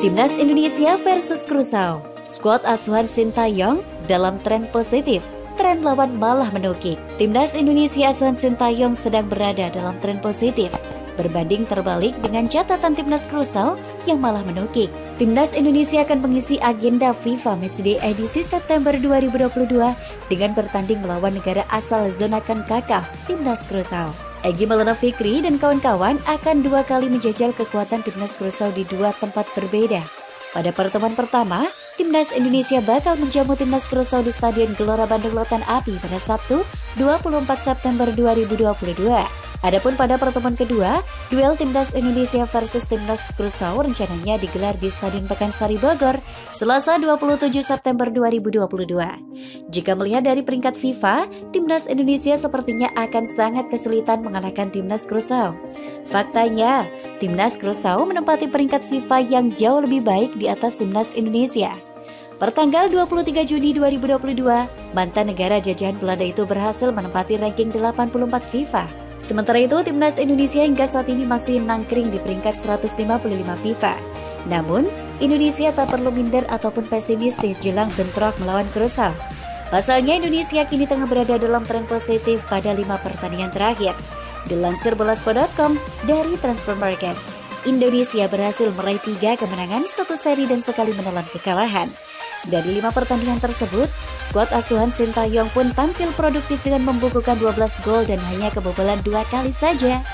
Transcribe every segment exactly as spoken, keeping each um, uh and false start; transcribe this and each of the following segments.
Timnas Indonesia versus Curaçao. Skuad asuhan Sintayong dalam tren positif. Tren lawan malah menukik. Timnas Indonesia asuhan Sintayong sedang berada dalam tren positif. Berbanding terbalik dengan catatan Timnas Curaçao yang malah menukik. Timnas Indonesia akan mengisi agenda FIFA Matchday edisi September dua ribu dua puluh dua dengan bertanding melawan negara asal zona CONCACAF, Timnas Curaçao. Egy Maulana Fikri dan kawan-kawan akan dua kali menjajal kekuatan Timnas Curaçao di dua tempat berbeda. Pada pertemuan pertama, Timnas Indonesia bakal menjamu Timnas Curaçao di Stadion Gelora Bandung Lautan Api pada Sabtu dua puluh empat September dua ribu dua puluh dua. Adapun pada pertemuan kedua, duel Timnas Indonesia versus Timnas Curaçao rencananya digelar di Stadion Pakansari Bogor, Selasa dua puluh tujuh September dua ribu dua puluh dua. Jika melihat dari peringkat FIFA, Timnas Indonesia sepertinya akan sangat kesulitan mengalahkan Timnas Curaçao. Faktanya, Timnas Curaçao menempati peringkat FIFA yang jauh lebih baik di atas Timnas Indonesia. Pertanggal dua puluh tiga Juni dua ribu dua puluh dua, mantan negara jajahan Belanda itu berhasil menempati ranking delapan puluh empat FIFA. Sementara itu, Timnas Indonesia hingga saat ini masih nangkring di peringkat seratus lima puluh lima FIFA. Namun, Indonesia tak perlu minder ataupun pesimistis jelang bentrok melawan Curaçao. Pasalnya, Indonesia kini tengah berada dalam tren positif pada lima pertandingan terakhir. Dilansir bolaspo titik com dari Transfermarkt, Indonesia berhasil meraih tiga kemenangan, satu seri dan sekali menelan kekalahan. Dari lima pertandingan tersebut, skuad asuhan Sintayong pun tampil produktif dengan membukukan dua belas gol dan hanya kebobolan dua kali saja.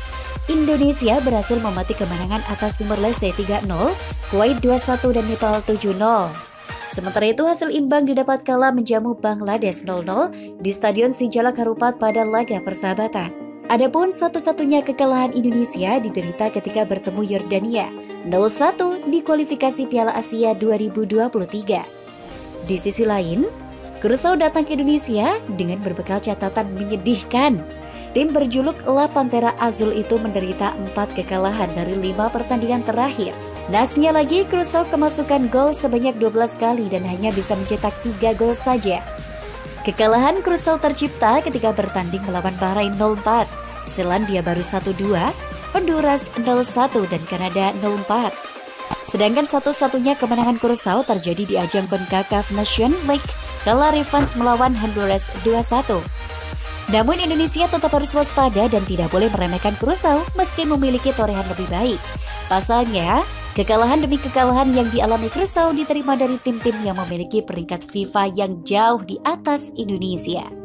Indonesia berhasil memati kemenangan atas Timor Leste tiga nol, Kuwait dua satu dan Nepal tujuh nol. Sementara itu hasil imbang didapat kala menjamu Bangladesh nol nol di Stadion Sijalak Harupat pada laga persahabatan. Adapun satu-satunya kekalahan Indonesia diderita ketika bertemu Yordania nol satu di kualifikasi Piala Asia dua ribu dua puluh tiga. Di sisi lain, Curaçao datang ke Indonesia dengan berbekal catatan menyedihkan. Tim berjuluk La Pantera Azul itu menderita empat kekalahan dari lima pertandingan terakhir. Nasnya lagi, Curaçao kemasukan gol sebanyak dua belas kali dan hanya bisa mencetak tiga gol saja. Kekalahan Curaçao tercipta ketika bertanding melawan Bahrain nol empat, Selandia Baru satu dua, Honduras nol satu dan Kanada nol empat. Sedangkan satu-satunya kemenangan Curaçao terjadi di ajang CONCACAF Nation League kala revanche melawan Honduras dua satu. Namun Indonesia tetap harus waspada dan tidak boleh meremehkan Curaçao meski memiliki torehan lebih baik. Pasalnya, kekalahan demi kekalahan yang dialami Curaçao diterima dari tim-tim yang memiliki peringkat FIFA yang jauh di atas Indonesia.